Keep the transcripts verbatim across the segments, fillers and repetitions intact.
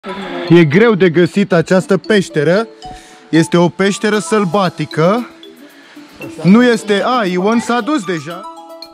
E greu de găsit această peșteră. Este o peșteră sălbatică. Nu este... A, Ion s-a dus deja.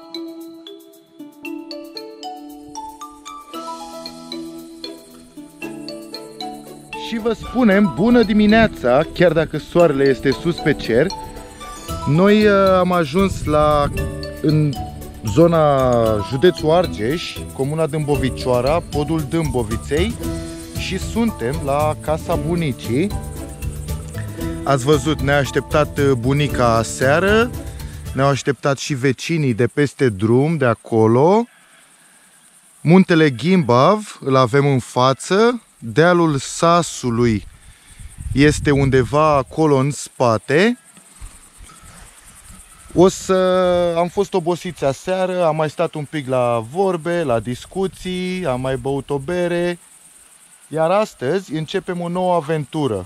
Și vă spunem bună dimineața, chiar dacă soarele este sus pe cer. Noi uh, am ajuns la în zona județul Argeș, comuna Dambovicioara, Podul Dambovitei, și suntem la Casa Bunicii. Ați văzut, ne-a așteptat bunica aseară, ne-au așteptat și vecinii de peste drum, de acolo. Muntele Gimbav îl avem în față, dealul Sasului este undeva acolo în spate. O să... Am fost obosiți aseară, am mai stat un pic la vorbe, la discuții, am mai băut o bere. Iar astăzi începem o nouă aventură.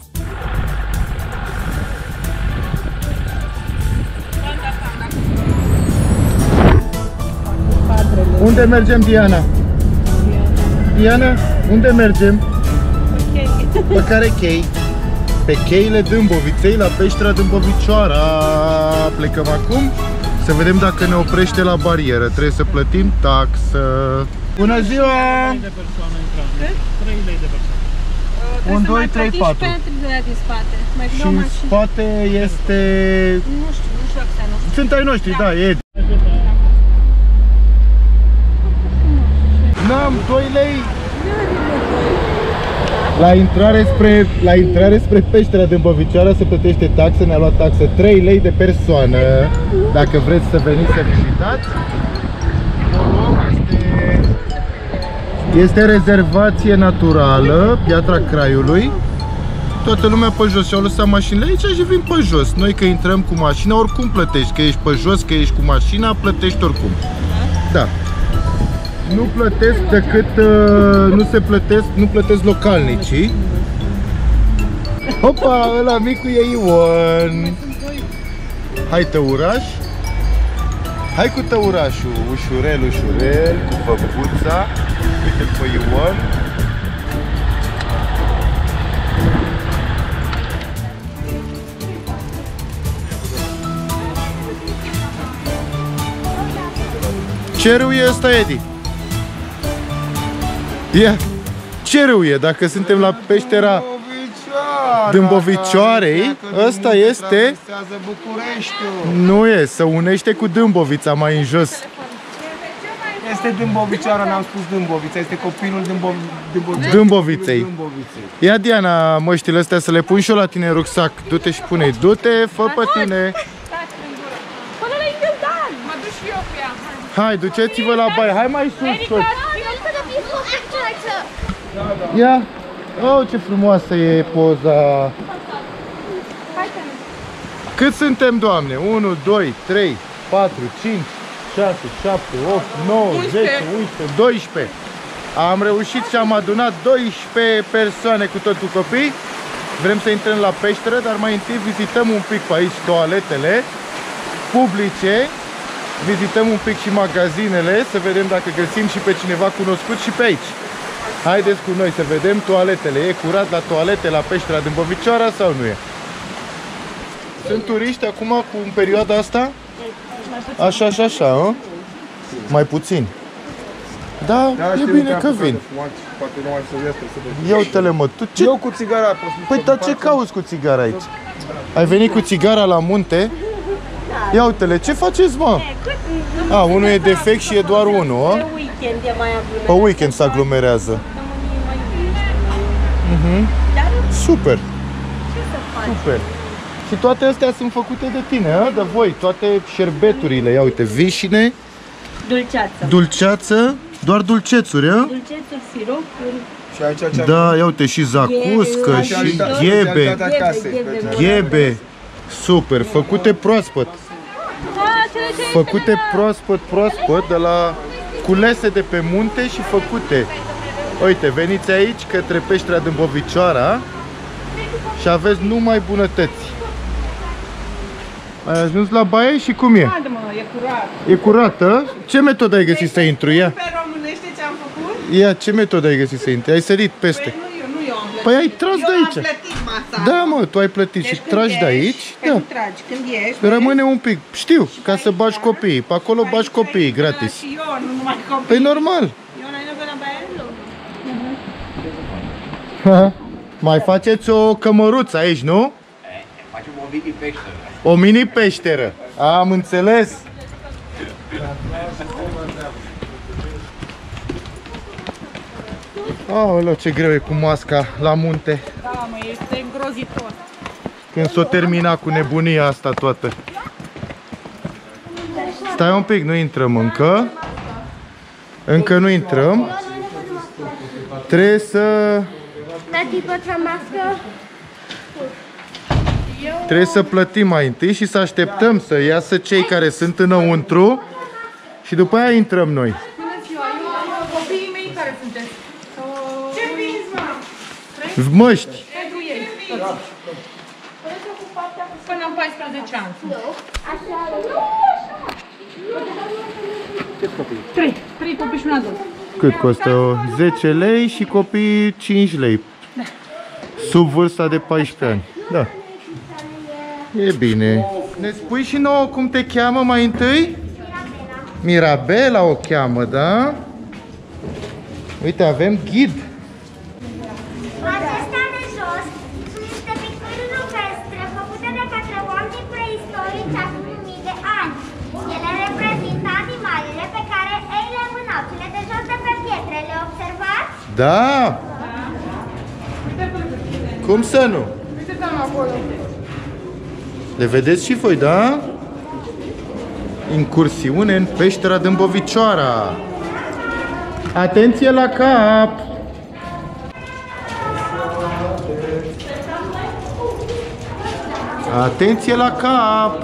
Unde mergem, Diana? Diana, unde mergem? Pe care chei? Pe cheile Dambovitei, la Pestera Dambovicioara. Plecăm acum să vedem dacă ne oprește la barieră. Trebuie să plătim taxă. Bună ziua! trei lei de persoană. unu, doi, trei, patru. Și în spate este... Nu știu, nu știu dacă nu. Sunt ai noștri, da, e. N-am doi lei. La intrare spre, la intrare spre Pestera Dambovicioara se plătește taxă, ne-a luat taxă trei lei de persoană. Dacă vreți să veniți să vizitați. Este, este rezervație naturală, Piatra Craiului. Toată lumea pe jos și-au lăsat mașinile aici și vin pe jos. Noi că intrăm cu mașina, oricum plătești, că ești pe jos, că ești cu mașina, plătești oricum. Da. Nu plătesc decât, uh, nu se plătesc, nu plătesc localnicii. Hopa, ăla micu e Ion. Hai tăuraș. Hai cu tăurașul, ușurel, ușurel, cu păpuța. Uite pe Ion. Ce râu e ăsta, Edi? Ia, ce râu e? Dacă suntem la Pestera Dambovicioarei, ăsta este... Nu e, se unește cu Dâmbovița mai în jos. Este Dambovicioara, n-am spus Dâmbovița, este copilul Dambovitei. Ia, Diana, măștile astea să le pun și eu la tine în rucsac. Du-te și pune-i, du-te, fă pe tine. Hai, duceți-vă la baie, hai mai sus toți. Ia, oh, ce frumoasă e poza. Cât suntem, Doamne? unu, doi, trei, patru, cinci, șase, șapte, opt, nouă, zece, unsprezece, doisprezece. Am reușit și am adunat doisprezece persoane cu tot cu copii. Vrem să intrăm la peșteră, dar mai întâi vizităm un pic pe aici toaletele publice. Vizităm un pic și magazinele, să vedem dacă găsim și pe cineva cunoscut și pe aici. Haideți cu noi să vedem toaletele. E curat la toalete la Pestera Dambovicioara sau nu e? Sunt turiști acum cu în perioada asta? Așa, așa, așa, a? Mai puțin. Da, da, e bine că vin. Ia uite-le, mă, tu ce... Eu cu țigara. Păi, dar ce cauți cu țigara aici? Ai venit cu țigara la munte? Ia uite-le, ce faceți, mă? A, unul e defect și e doar unul, a? Pe weekend se aglomerează. Uh-huh. Super. Super. Și toate astea sunt făcute de tine, a? De voi, toate șerbeturile. Ia uite, vișine. Dulceață. Dulceață. Doar dulcețuri, a? Dulcețuri, siropuri. Da, ia uite, și zacuscă, și ghebe. Ghebe. Super, făcute proaspăt. Făcute proaspăt, proaspăt, de la culese de pe munte și făcute. Uite, veniți aici către Pestera Dambovicioara și aveți numai bunătăți. Ai ajuns la baie și cum e? E curat. E curată? Ce metodă ai găsit să intru? Ia. Pe românește ce am făcut? Ia, ce metodă ai găsit să intri? Ai sărit peste. Păi nu eu, nu eu Păi ai tras de aici. Eu am plătit masa. Da, mă, tu ai plătit Deci și tragi de aici. Când Da. tragi, când ieși. Rămâne un pic, știu, ca să bagi copiii. Pe acolo bagi copiii gratis. Și eu, nu numai copii. Păi normal. Eu n-ai nevoie la bello. Mai faceți o cămăruță aici, nu? Facem o mini peșteră. O mini peșteră. Am înțeles. Aoleu, ce greu e cu masca la munte. Da, mă, este îngrozitor. Când s-o termina cu nebunia asta toată. Stai un pic, nu intrăm încă. Încă nu intrăm. Trebuie să... Tati, poți la mască? Trebuie să plătim mai întâi și să așteptăm să iasă cei care sunt înăuntru. Și după aia intrăm noi. Bună ziua, eu copiii mei care sunteți? Ce vinzi, mă? Măști. Pentru ei. Până în paisprezece ani. Trei. Trei copii și un adult. Cât costă? zece lei și copiii cinci lei. Da. Sub vârsta de paisprezece ani. Da. E bine. Ne spui și nouă cum te cheamă mai întâi? Mirabela o cheamă, da? Uite, avem ghid. Acestea de jos sunt niște picturi rupestre făcute de către oameni preistorici acum mii de ani. Ele reprezintă animalele pe care ei le vânau. Cele de jos de pe pietre, le observați? Da! Cum să nu? Le vedeți și voi, da? Incursiune în Pestera Dambovicioara. Atenție la cap! Atenție la cap!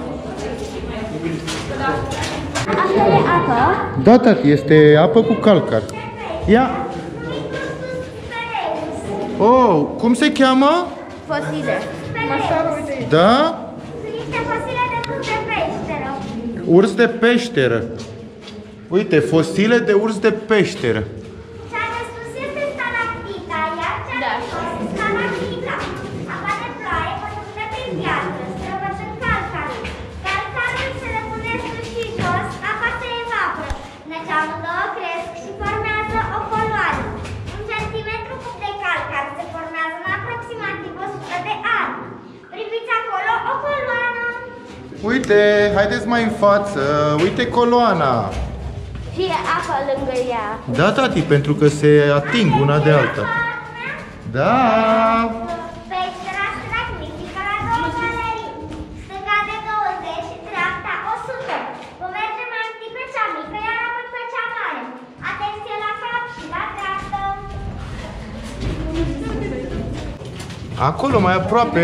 Asta e apă. Da, tati, este apă cu calcar. Ia! Oh, cum se cheamă? Fosile. Da? Sunt niște fosile de urs de peșteră. Urs de peșteră. Uite, fosile de urs de peșteră. Cea de sus este stalactita, iar cea de jos stalactita. Apa de ploaie făcută prin piatră, străbătând calcarul. Calcarul se depune sus și jos, apa se evaporă. Deci amândouă cresc și formează o coloană. Un centimetru cub de calcar se formează în aproximativ o sută de ani. Priviți acolo o coloană. Uite, haideți mai în față. Uite coloana. Și e apă lângă ea. Da, tati, pentru că se ating una de alta. Da. Pestera se magnifică la două galerii. Stânga de douăzeci, dreapta o sută. Vom merge mai întâi pe cea mică, iar apoi pe cea mare. Atenție la cap și la dreaptă. Acolo, mai aproape.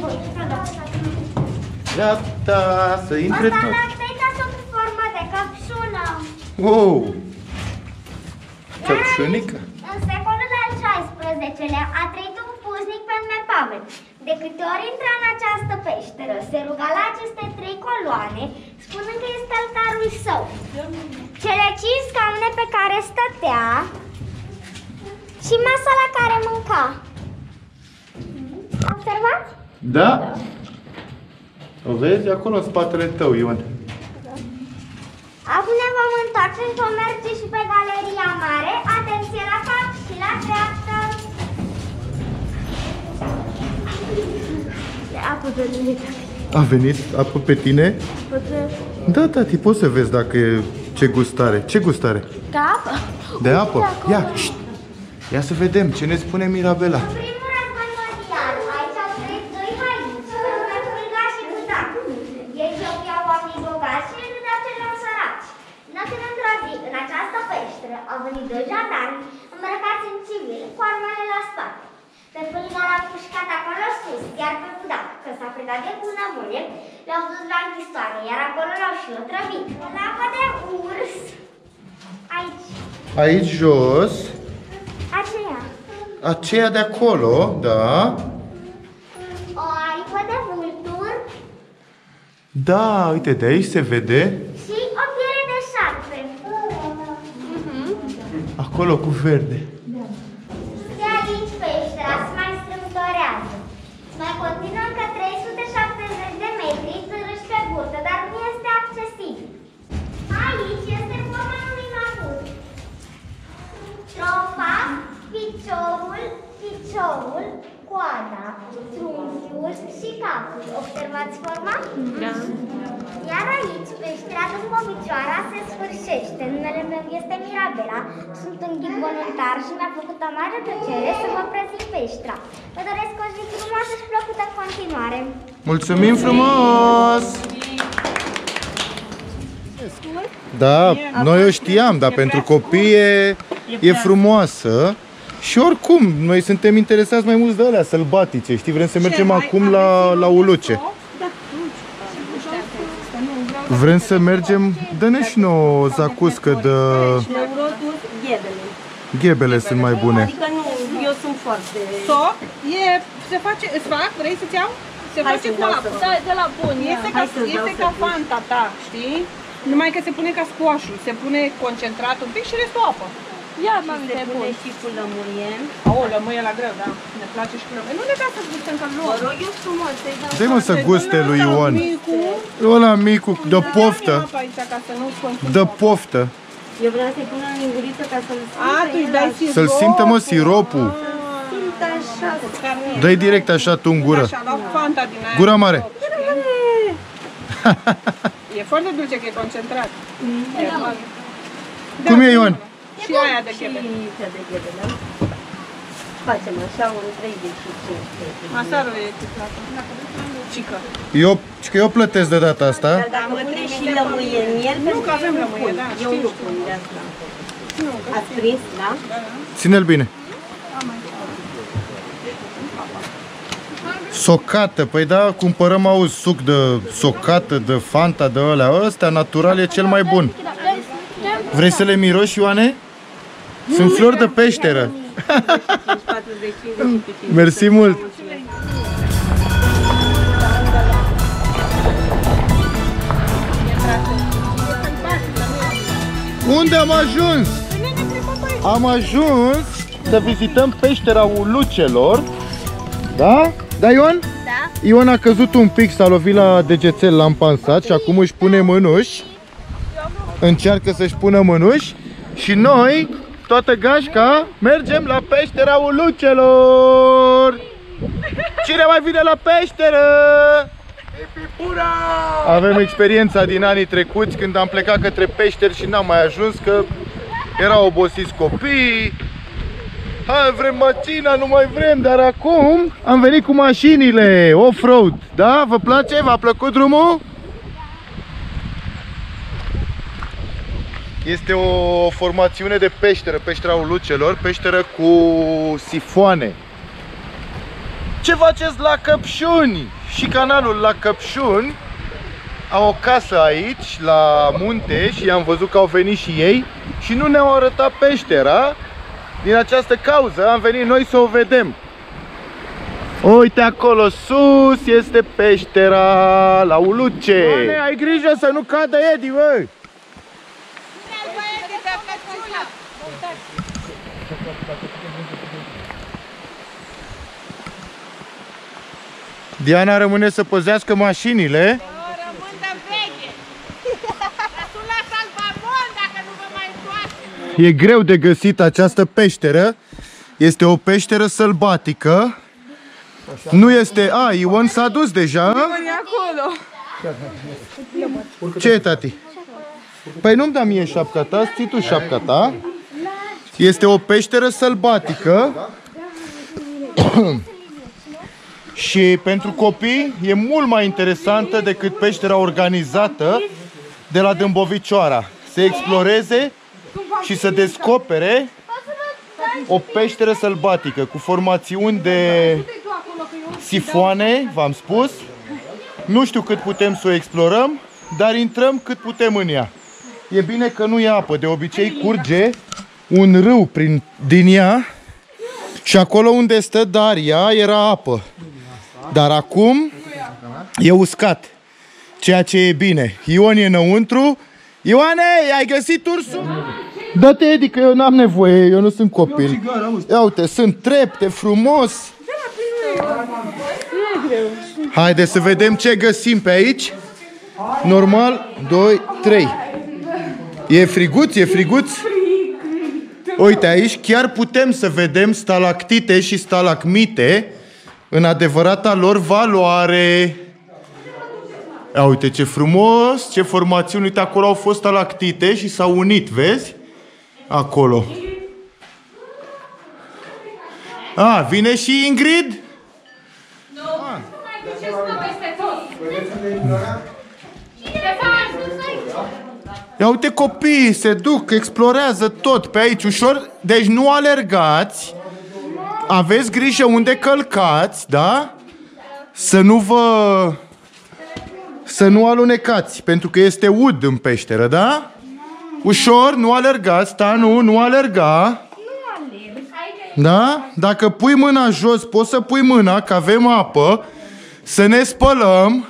Gata, să intre Asta tot. la tăita sub formă de căpșună. Wow. Iar Căpșunică? aici, în secolul al șaisprezecelea a trăit un puznic pe nume Pavel. De câte ori intra în această peșteră, se ruga la aceste trei coloane, spunând că este altarul său. Cele cinci scaune pe care stătea și masa la care mânca. Observați? Da? O vezi? Acolo în spatele tău, Ion. Acum ne vom întoarce și vom merge și pe galeria mare. Atenție la cap și la dreaptă. De apă pe mine. A venit apă pe tine? Da, tati, poți să vezi dacă e ce gustare. Ce gustare? De apă? De apă? Ia, șt. Ia să vedem ce ne spune Mirabela. În primul război mondial, aici au trăit doi hainici, pe nume Fulga și Budak. Ei cheltuiau oamenii bogați și îi dădeau celor săraci. Însă într-o zi, în această peșteră, au venit doi jandarmi îmbrăcați în civil, cu armele la spate. Pe Fulga l-au pușcat acolo sus, iar pe Budak, că s-a predat de bunăvoie, l-au dus la închisoare, iar acolo l-au și otrăvit. La apă de urs, aici, Aici jos, aceea. aceea de acolo, da. O aripă de vultur Da, uite, de aici se vede. și o piele de șarpe. Acolo cu verde. De aici peștera se mai satul. Observați forma? Da. Iar aici, Pestera Dambovicioara se sfârșește. Numele meu este Mirabela, sunt un ghid voluntar și mi-a făcut o mare plăcere să vă prezint Pestera. Vă doresc o zi frumoasă și plăcută în continuare. Mulțumim frumos! Da, noi o știam, dar pentru copii e, e frumoasă. Și oricum, noi suntem interesați mai mulți de alea sălbatice, știi? Vrem să mergem acum la, la Uluce. Vrem să mergem, dă-ne și nouă o zacuscă de... Ghebele sunt mai bune. Adică nu, eu sunt foarte... So, e, se face, îți fac, vrei să-ți iau? Se face cu apă. Da, de la bun. Este ca, este ca fanta ta, știi? Numai că se pune ca squash-ul, se pune concentrat un pic și restul apă. Ia, mami, se pune și cu lămâie. O, lămâie la greu, da. Ne place și cu lămâie. Nu ne da să gustăm ca lor. Vă rog eu frumos, să-i dau... Dă-i mă să guste lui Ion. Ăla micu, de poftă. De poftă. Eu vreau să-i pun în linguriță ca să-l simtă. Să-l simtă, mă, siropul. Simtă așa. Dă-i direct așa tu în gură. Gura mare. E foarte dulce că e concentrat. Cum e, Ion? Și aia de ghebele. Facem așa un treizeci și cinci. Masaro e cică. Eu, că eu plătesc de data asta. Dar dacă pune și lămâie în el, nu că avem lămâie, da. Eu nu pun de asta. Ați prins, da? Ține-l bine. Socată, păi da, cumpărăm, auzi, suc de socată, de fanta, de ălea. Ăsta natural e cel mai bun. Vrei să le miroși, Ioane? Sunt flori de peșteră. Mersi mult! Unde am ajuns? Am ajuns să vizităm Pestera Ulucelor. Da? Da, Ion? Da. Ion a căzut un pic, s-a lovit la degețel, l-am pansat și acum își pune mânuși. Încearcă să-și pună mânuși. Și noi, toată gașca, mergem la Pestera Ulucelor. Cine mai vine la peșteră? Avem experiența din anii trecuți când am plecat către peșteri și n-am mai ajuns că erau obosiți copii. Hai, vrem mașina, nu mai vrem, dar acum am venit cu mașinile off-road. Da? Vă place? V-a plăcut drumul? Este o formațiune de peșteră, Pestera Ulucelor, peșteră cu sifoane. Ce faceți la Capsuni? Și canalul la Capsuni au o casă aici, la munte, și am văzut că au venit și ei și nu ne-au arătat peștera. Din această cauză am venit noi să o vedem. Uite acolo sus este Pestera La Uluce. Doamne, ai grijă să nu cadă Edi, băi! Diana rămâne să păzească mașinile. Rămân de veche. Tu la salvamon dacă nu vă mai întoarce. E greu de găsit această peșteră. Este o peșteră sălbatică. Nu este... A, Ion s-a dus deja. E acolo. Ce e, tati? Păi nu-mi da mie șapca ta, ții tu șapca ta. Este o peșteră sălbatică. Și pentru copii e mult mai interesantă decât peștera organizată de la Dambovicioara. Să exploreze și să descopere o peșteră sălbatică cu formațiuni de sifoane, v-am spus. Nu știu cât putem să o explorăm, dar intrăm cât putem în ea. E bine că nu e apă, de obicei curge un râu prin, din ea și acolo unde stă Daria era apă. Dar acum e uscat, ceea ce e bine. Ion e înăuntru. Ioane, ai găsit ursul? Dă-te, Edi, că eu n-am nevoie, eu nu sunt copil. Ia uite, sunt trepte, frumos. Haide să vedem ce găsim pe aici. Normal, doi, trei. E friguț, e friguț? Uite, aici chiar putem să vedem stalactite și stalagmite. în adevărata lor valoare. Ia uite ce frumos, ce formațiuni. Uite, acolo au fost stalactite și s-au unit, vezi? Acolo. A, vine și Ingrid? Nu. Ia uite copiii, se duc, explorează tot pe aici ușor. Deci nu alergați. Aveți grijă unde călcați, da? Să nu vă... Să nu alunecați, pentru că este ud în peșteră, da? Ușor, nu alergați, da, nu, nu alerga. Da? Dacă pui mâna jos, poți să pui mâna, că avem apă. Să ne spălăm.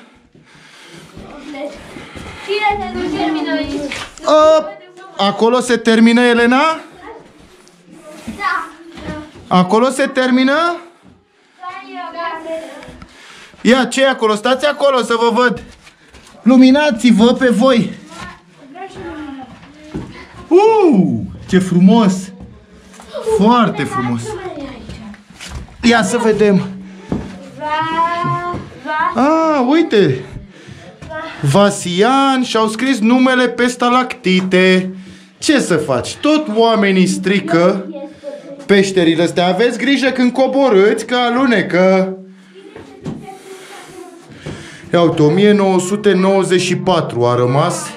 Cine se termină aici? A, acolo se termină, Elena? Da. Acolo se termină? Ia, ce e acolo? Stați acolo să vă văd. Luminați-vă pe voi. Uh, ce frumos. Foarte frumos. Ia să vedem. Ah, uite. Vasian și-au scris numele pe stalactite. Ce să faci? Tot oamenii strică peșterile astea. Aveți grijă când coborâți, că alunecă. Ia uite, o mie nouă sute nouăzeci și patru a rămas.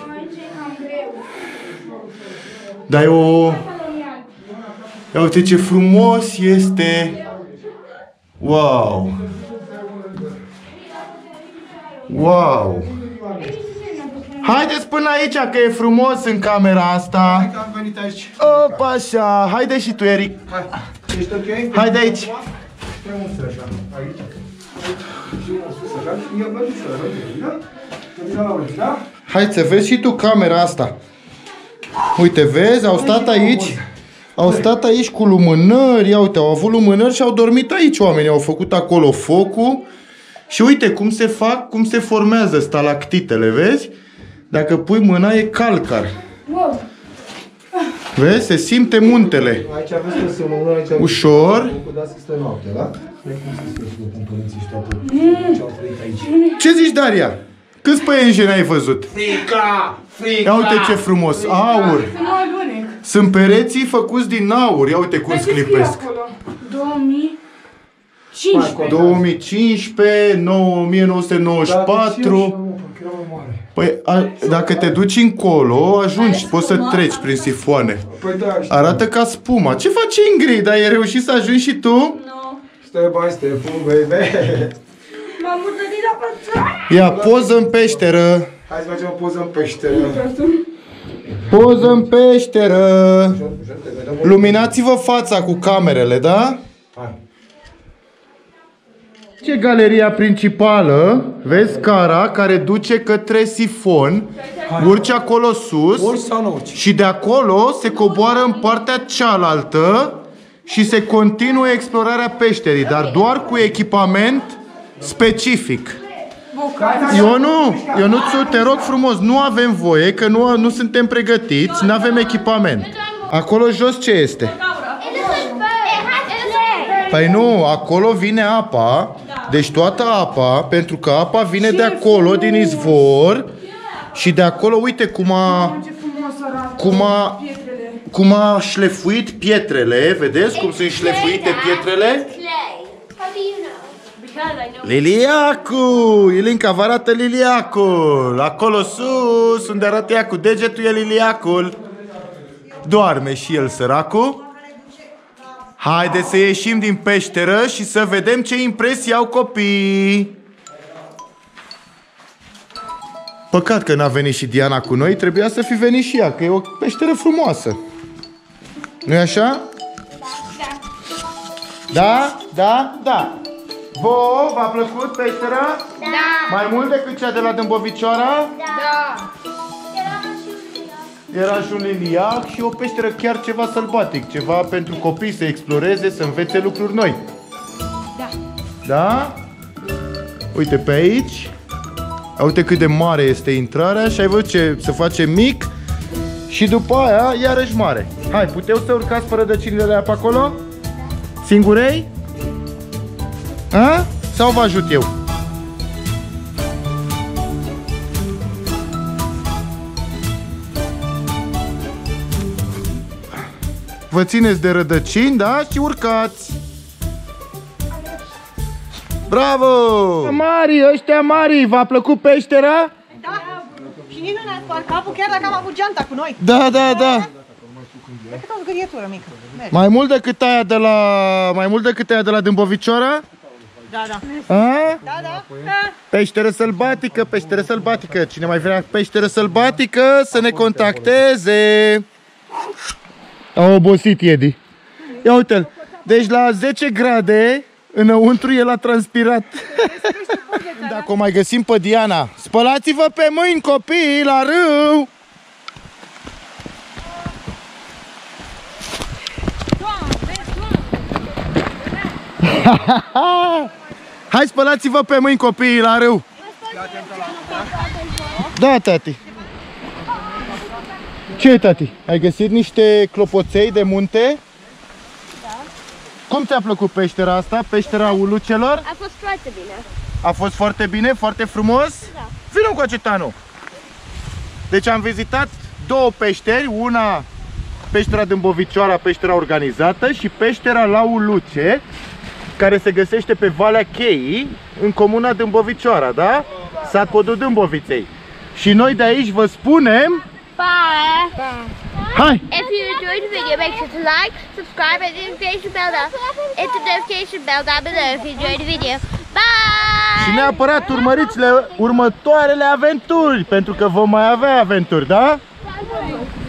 Dar e o... Ia uite ce frumos este. Wow. Wow. Haideți până aici, că e frumos în camera asta. Hai că am venit aici. Opa, așa. Haide și tu, Eric. Hai. Ești ok? Haide aici. Stai un sus așa. Aici. Și un sus așa. Și eu merg să rămâne, da? Să la uliță, da? Hai să vezi și tu camera asta. Uite, vezi? Au stat aici. Au stat aici cu lumânări. Ia uite, au avut lumânări și au dormit aici oamenii. Au făcut acolo focul. Și uite cum se fac, cum se formează stalactitele, vezi? Dacă pui mâna e calcar. Vezi? Se simte muntele. Aici aveți că să mă aici. Ușor. Dați că stă noaptea, da? Cum să stă cu părinții și toată ce au trăit aici. Ce zici, Daria? Câți păienjeni ai văzut? Frica! Frica! Ia uite ce frumos, aur. Sunt pereții făcuți din aur. Ia uite cum sclipesc. două mii cincisprezece. două mii cincisprezece, o mie nouă sute nouăzeci și patru. Păi, a, dacă te duci încolo, ajungi, poți să treci prin sifoane. Păi da, știu. Arată ca spuma. Ce faci, Ingrid? Ai reușit să ajungi și tu? Nu. Step by step, baby. M-am murdărit la pățare. Ia, poză în peșteră. Hai să facem o poză în peșteră. Poză în peșteră. Luminați-vă fața cu camerele, da? Hai. Ce galeria principală, vezi scara care duce către sifon, urci acolo sus Urci sau nu urci? și de acolo se coboară în partea cealaltă și se continuă explorarea peșterii, dar doar cu echipament specific. Eu nu, eu nu, te rog frumos, nu avem voie, că nu, nu suntem pregătiți, nu avem echipament. Acolo jos ce este? Păi nu, acolo vine apa, deci toată apa, pentru că apa vine de acolo, din izvor, și de acolo, uite cum a, cum a, cum a șlefuit pietrele, vedeți cum sunt șlefuite pietrele? Liliacu! Ilinca, vă arată liliacul! Acolo sus, unde arată ea cu degetul, e liliacul. Doarme și el, săracul. Haideți să ieșim din peșteră și să vedem ce impresii au copiii. Păcat că n-a venit și Diana cu noi, trebuia să fi venit și ea, că e o peșteră frumoasă. Nu-i așa? Da, da, da. Vouă, v-a plăcut peștera? Da. Mai mult decât cea de la Dambovicioara? Da. Era și un liliac și o peșteră chiar ceva sălbatic, ceva pentru copii să exploreze, să învețe lucruri noi. Da. Da? Uite pe aici. Uite cât de mare este intrarea și ai văzut ce se face mic și după aia iarăși mare. Hai, puteți să urcați fără rădăcinile alea pe acolo? Singurei? A? Sau vă ajut eu? Vă țineți de rădăcini, da? Și urcați. Bravo! Mari, ăștia mari, v-a plăcut peștera? Da. Și nici nu ne-a spart capul, chiar dacă am avut geanta cu noi. Da, da, da. Decât o zgârietură mică. Mai mult decât aia de la... Mai mult decât aia de la Dambovicioara? Da, da. A? Da, da. Peșteră sălbatică, peșteră sălbatică. Cine mai vrea peșteră sălbatică să ne contacteze. A obosit Edi. Ia uite-l. Deci la zece grade înăuntru el a transpirat. Dacă o mai găsim pe Diana, spălați-vă pe mâini, copii, la râu. Hai, spălați-vă pe mâini, copiii, la râu. Da, tati. Ce, tati? Ai găsit niște clopoței de munte? Da. Cum ți-a plăcut peștera asta, peștera Ulucelor? A fost foarte bine. A fost foarte bine, foarte frumos? Da. Vino cu acetanu. Deci am vizitat două peșteri, una Pestera Dambovicioara, peștera organizată, și Pestera La Uluce, care se găsește pe Valea Cheii, în comuna Dambovicioara, da? Sat Podul Dambovitei. Și noi de aici vă spunem... Bye! Bye! Hai! If you enjoyed the video, make sure to like, subscribe, and the notification bell down. Hit the notification bell down below if you enjoyed the video. Bye! Și neapărat urmăriți-le următoarele aventuri, pentru că vom mai avea aventuri, da?